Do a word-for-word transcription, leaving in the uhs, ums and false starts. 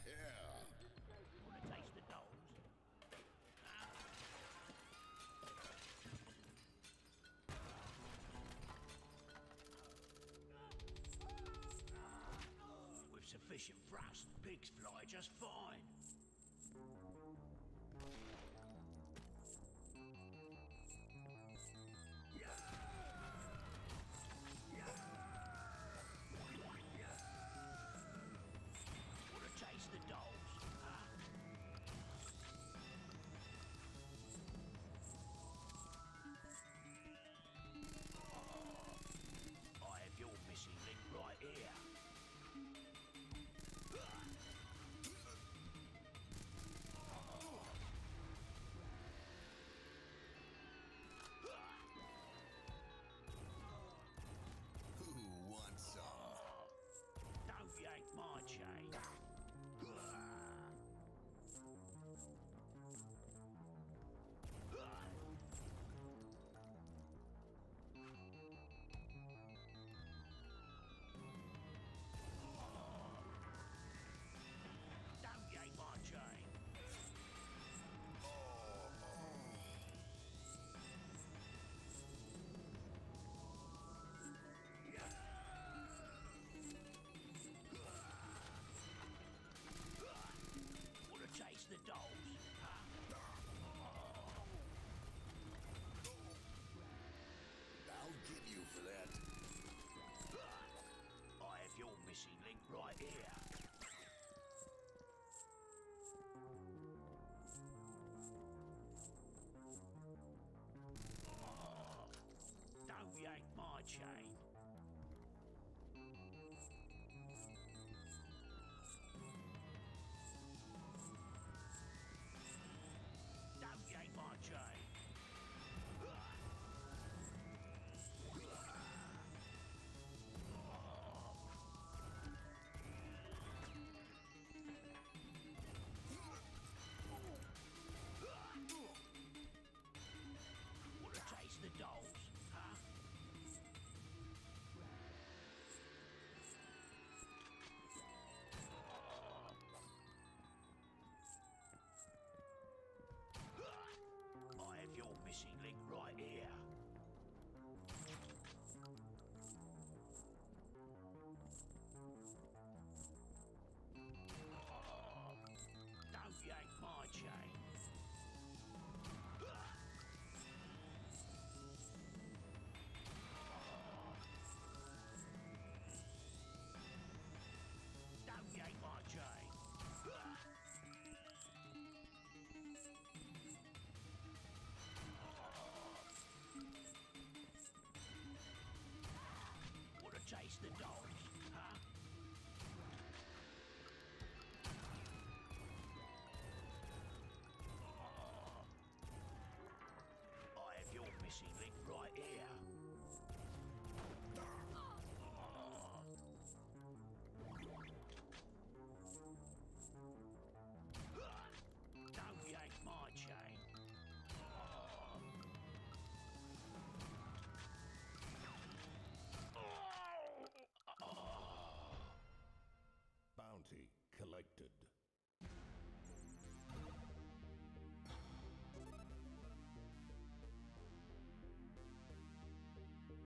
Yeah. Want to taste the dolls? With sufficient thrust, pigs fly just fine. Want to taste the dolls? Huh? I have your missing link right here. Who wants some? Don't yank my chain. Don't yank my chain. Want to chase the dolls? Huh? I'll get you for that. I have your missing link right here. Don't yank my chain. Don't yank my chain. Want to chase the dolls, huh? I have your missing link right here. Don't yank my chain. Don't yank my chain. Want to chase the dolls, huh? I have your missing link right here. Don't yank my chain. Bounty collected.